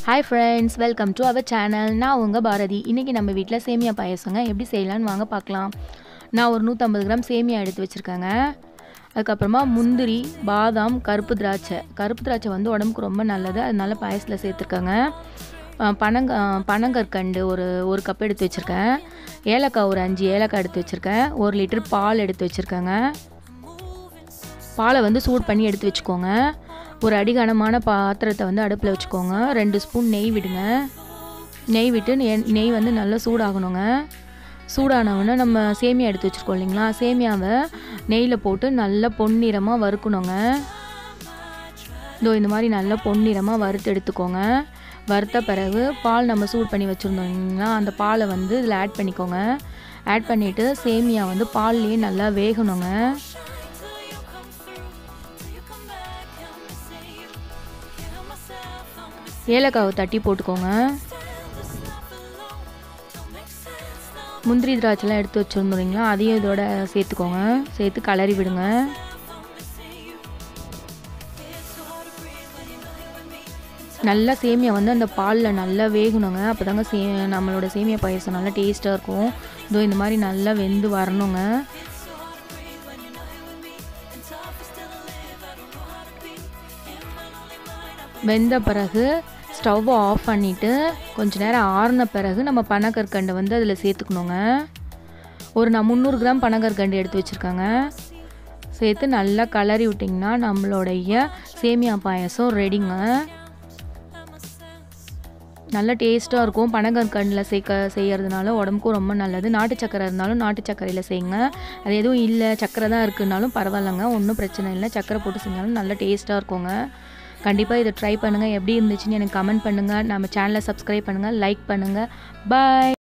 Hi friends, welcome to our channel. நான் உங்க பாரதி. இன்னைக்கு நம்ம வீட்ல சேமியா பாயாசங்க எப்படி செய்யலாம்னு வாங்க பார்க்கலாம். நான் ஒரு 150 கிராம் சேமியா எடுத்து வச்சிருக்கேங்க. அதுக்கு அப்புறமா முந்திரி, பாதாம், கருப்பு திராட்சை வந்து உடம்புக்கு ரொம்ப நல்லது. அதனால பாயாசத்துல சேர்த்துக்கங்க. பனங்கற்கண்டு ஒரு கப் எடுத்து வச்சிருக்கேன். ஏலக்காய் ஒரு 5 ஏலக்காய் எடுத்து வச்சிருக்கேன். 1 லிட்டர் பால் எடுத்து வச்சிருக்கேங்க. பாலை வந்து சூடு பண்ணி எடுத்து வச்சுக்கோங்க. ஒரு அடிகனமான பாத்திரத்தை வந்து அடுப்பில் வச்சுக்கோங்க. 2 ஸ்பூன் நெய் விடுங்க. நெய் விட்டு நெய் வந்து நல்லா சூடாகணுங்க. சூடானவுடனே நம்ம சேமியா எடுத்து வச்சுருக்கோம் இல்லைங்களா, சேமியாவை நெய்யில் போட்டு நல்லா பொன்னிறமாக வறுக்கணுங்க. இந்த மாதிரி நல்லா பொன்னிறமாக வறுத்து எடுத்துக்கோங்க. வறுத்த பிறகு பால் நம்ம சூடு பண்ணி வச்சுருந்தோம் இல்லைங்களா, அந்த பாலை வந்து இதில் ஆட் பண்ணிக்கோங்க. ஆட் பண்ணிவிட்டு சேமியா வந்து பால்லேயே நல்லா வேகணுங்க. ஏலக்காவை தட்டி போட்டுக்கோங்க. முந்திரி திராட்சைலாம் எடுத்து வச்சுருந்தோங்களா, அதையும் இதோட சேர்த்துக்கோங்க. சேர்த்து கலரி விடுங்க. நல்லா சேமியா வந்து அந்த பாலில் நல்லா வேகணுங்க. அப்போ தாங்க நம்மளோட சேமியா பாயாசம் நல்லா டேஸ்ட்டாக இருக்கும். இந்த மாதிரி நல்லா வெந்து வரணுங்க. வெந்த பிறகு ஸ்டவ் ஆஃப் பண்ணிவிட்டு கொஞ்ச நேரம் ஆறின பிறகு நம்ம பனங்கற்கண்டை வந்து அதில் சேர்த்துக்கணுங்க. நான் 300 கிராம் பனங்கற்கண்டு எடுத்து வச்சுருக்கேங்க. சேர்த்து நல்லா கலரி விட்டிங்கன்னா நம்மளுடைய சேமியா பாயாசம் ரெடிங்க. நல்லா டேஸ்ட்டாக இருக்கும். பனங்கற்கண்டில் செய்கிறதுனால உடம்புக்கும் ரொம்ப நல்லது. நாட்டு சக்கரை இருந்தாலும் நாட்டு சக்கரையில் செய்யுங்க. அது எதுவும் இல்லை, சக்கரை தான் இருக்குதுனாலும் பரவாயில்லைங்க, ஒன்றும் பிரச்சனை இல்லை. சக்கரை போட்டு செஞ்சாலும் நல்லா டேஸ்ட்டாக இருக்குங்க. கண்டிப்பாக இதை ட்ரை பண்ணுங்கள். எப்படி இருந்துச்சுன்னு எனக்கு கமெண்ட் பண்ணுங்கள். நம்ம சேனலை சப்ஸ்கிரைப் பண்ணுங்கள், லைக் பண்ணுங்கள். பாய்.